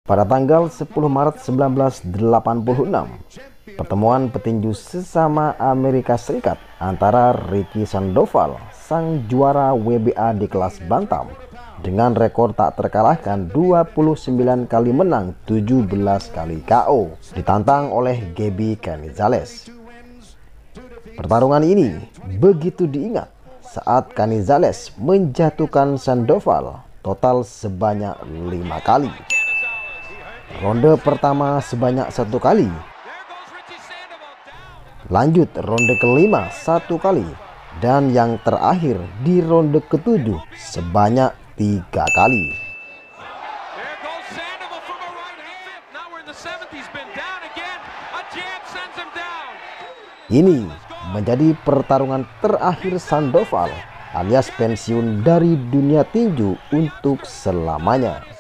Pada tanggal 10 Maret 1986, pertemuan petinju sesama Amerika Serikat antara Ricky Sandoval, sang juara WBA di kelas bantam, dengan rekor tak terkalahkan 29 kali menang, 17 kali KO, ditantang oleh Gaby Canizales. Pertarungan ini begitu diingat saat Canizales menjatuhkan Sandoval total sebanyak 5 kali. Ronde pertama sebanyak 1 kali, lanjut ronde kelima 1 kali, dan yang terakhir di ronde ke-7 sebanyak 3 kali. Ini menjadi pertarungan terakhir Sandoval alias pensiun dari dunia tinju untuk selamanya.